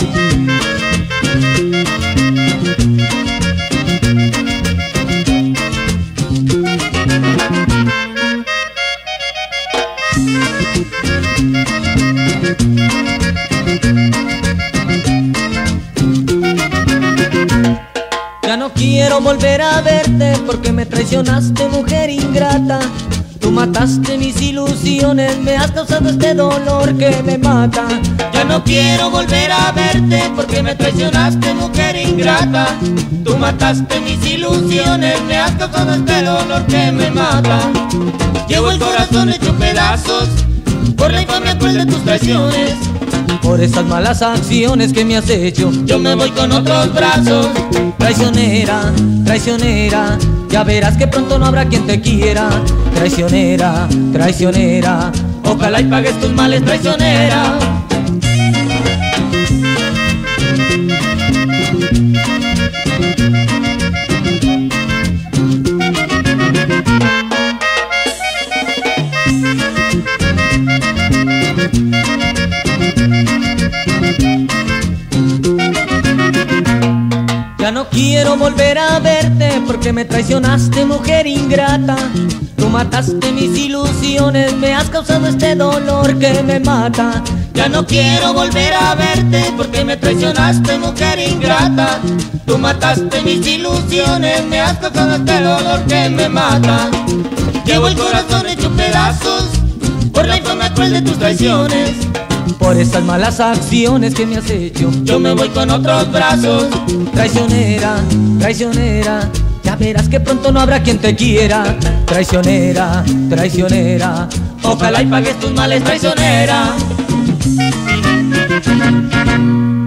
Ya no quiero volver a verte porque me traicionaste, mujer ingrata. Tú mataste mis ilusiones, me has causado este dolor que me mata. Ya no quiero volver a verte porque me traicionaste, mujer ingrata. Tú mataste mis ilusiones, me has causado este dolor que me mata. Llevo el corazón hecho pedazos por la infamia cruel de tus traiciones. Por esas malas acciones que me has hecho, yo me voy con otros brazos. Traicionera, traicionera, ya verás que pronto no habrá quien te quiera. Traicionera, traicionera, ojalá y pagues tus males, traicionera. Ya no quiero volver a verte porque me traicionaste, mujer ingrata. Tú mataste mis ilusiones, me has causado este dolor que me mata. Ya no quiero volver a verte porque me traicionaste, mujer ingrata. Tú mataste mis ilusiones, me has causado este dolor que me mata. Llevo el corazón hecho pedazos por la infamia cruel de tus traiciones. Por esas malas acciones que me has hecho, yo me voy con otros brazos. Traicionera, traicionera, ya verás que pronto no habrá quien te quiera. Traicionera, traicionera, ojalá y pagues tus males, traicionera.